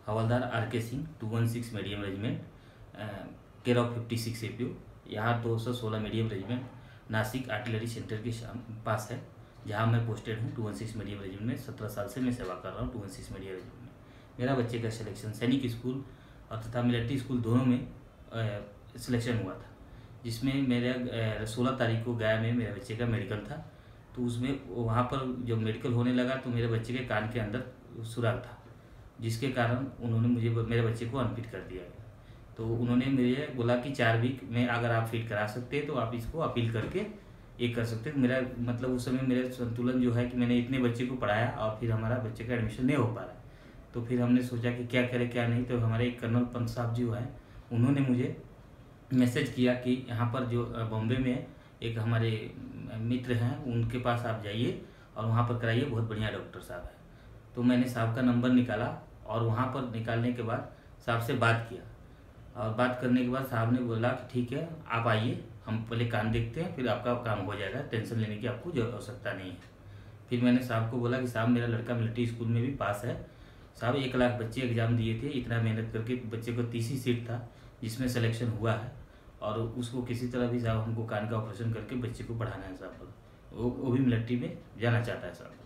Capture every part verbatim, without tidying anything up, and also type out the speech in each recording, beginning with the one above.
Havildar R K Singh two one six medium regiment, care of fifty six A P U. यहाँ दो सौ सोलह medium regiment Nashik artillery centre के पास है, जहाँ मैं पोस्टेड हूँ। Two one six medium regiment में सत्रह साल से मैं सेवा कर रहा हूँ। Two one six medium regiment में मेरा बच्चे का सिलेक्शन सैनिक स्कूल और तथा मिलिट्री स्कूल दोनों में सिलेक्शन हुआ था, जिसमें मेरा सोलह तारीख को गया में मेरे बच्चे का मेडिकल था। तो उसमें वहाँ पर जब मेडिकल होने लगा तो मेरे बच्चे के कान के अंदर सुराग था, जिसके कारण उन्होंने मुझे मेरे बच्चे को अनफिट कर दिया। तो उन्होंने मुझे बोला कि चार वीक में अगर आप फिट करा सकते हैं तो आप इसको अपील करके ये कर सकते हैं। मेरा मतलब उस समय मेरा संतुलन जो है कि मैंने इतने बच्चे को पढ़ाया और फिर हमारा बच्चे का एडमिशन नहीं हो पा रहा है। तो फिर हमने सोचा कि क्या करें क्या नहीं। तो हमारे एक कर्नल पंत साहब जो है उन्होंने मुझे मैसेज किया कि यहाँ पर जो बॉम्बे में एक हमारे मित्र हैं उनके पास आप जाइए और वहाँ पर कराइए, बहुत बढ़िया डॉक्टर साहब है। तो मैंने साहब का नंबर निकाला और वहाँ पर निकालने के बाद साहब से बात किया, और बात करने के बाद साहब ने बोला कि ठीक है आप आइए, हम पहले कान देखते हैं, फिर आपका काम हो जाएगा, टेंशन लेने की आपको जो आवश्यकता नहीं है। फिर मैंने साहब को बोला कि साहब मेरा लड़का मिलिट्री स्कूल में भी पास है। साहब एक लाख बच्चे एग्ज़ाम दिए थे, इतना मेहनत करके बच्चे को तीस ही सीट था जिसमें सिलेक्शन हुआ है, और उसको किसी तरह भी साहब हमको कान का ऑपरेशन करके बच्चे को पढ़ाना है साहब, वो वो भी मिलिट्री में जाना चाहता है साहब।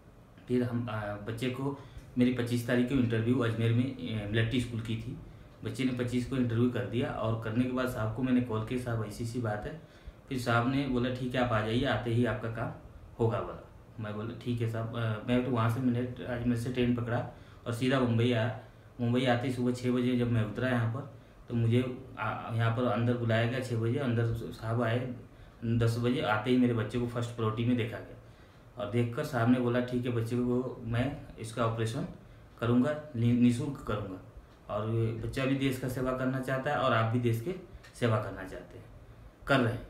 फिर हम बच्चे को मेरी पच्चीस तारीख को इंटरव्यू अजमेर में मिलिट्री स्कूल की थी। बच्चे ने पच्चीस को इंटरव्यू कर दिया, और करने के बाद साहब को मैंने कॉल किया, साहब ऐसी सी बात है। फिर साहब ने बोला ठीक है आप आ जाइए, आते ही आपका काम होगा बोला। मैं बोला ठीक है साहब। मैं तो वहाँ से मैंने अजमेर से ट्रेन पकड़ा और सीधा मुंबई आया। मुंबई आते ही सुबह छः बजे जब मैं उतरा यहाँ पर, तो मुझे यहाँ पर अंदर बुलाया गया छः बजे। अंदर साहब आए दस बजे। आते ही मेरे बच्चे को फर्स्ट प्रायोरिटी में देखा गया, और देखकर साहब ने बोला ठीक है बच्चे को मैं इसका ऑपरेशन करूँगा, निःशुल्क करूँगा, और बच्चा भी देश का सेवा करना चाहता है और आप भी देश के सेवा करना चाहते हैं, कर रहे हैं।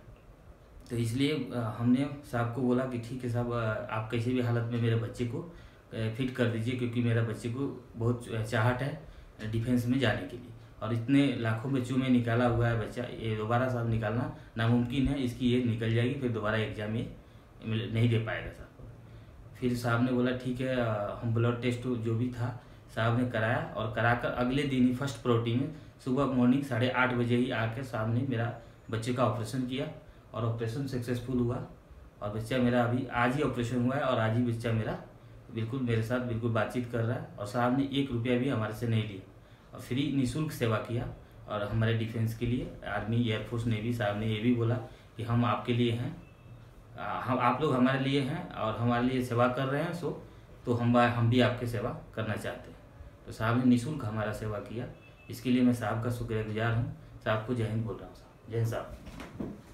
तो इसलिए हमने साहब को बोला कि ठीक है साहब आप किसी भी हालत में मेरे बच्चे को फिट कर दीजिए, क्योंकि मेरा बच्चे को बहुत चाहत है डिफेंस में जाने के लिए, और इतने लाखों बच्चों में निकाला हुआ है बच्चा, ये दोबारा साहब निकालना नामुमकिन है। इसकी ये निकल जाएगी, फिर दोबारा एग्जाम ये नहीं दे पाएगा साहब। फिर साहब ने बोला ठीक है, हम ब्लड टेस्ट जो भी था साहब ने कराया, और कराकर अगले दिन ही फर्स्ट प्रायोरिटी में सुबह मॉर्निंग साढ़े आठ बजे ही आकर साहब ने मेरा बच्चे का ऑपरेशन किया, और ऑपरेशन सक्सेसफुल हुआ। और बच्चा मेरा अभी आज ही ऑपरेशन हुआ है, और आज ही बच्चा मेरा बिल्कुल मेरे साथ बिल्कुल बातचीत कर रहा है, और साहब ने एक रुपया भी हमारे से नहीं लिया, और फ्री निःशुल्क सेवा किया। और हमारे डिफेंस के लिए आर्मी, एयरफोर्स, नेवी, साहब ने ये भी बोला कि हम आपके लिए हैं, हम आप लोग हमारे लिए हैं और हमारे लिए सेवा कर रहे हैं, सो तो हम हम भी आपकी सेवा करना चाहते हैं। तो साहब ने निःशुल्क हमारा सेवा किया, इसके लिए मैं साहब का शुक्रगुजार हूँ। साहब को जय हिंद बोल रहा हूँ। साहब जय हिंद साहब।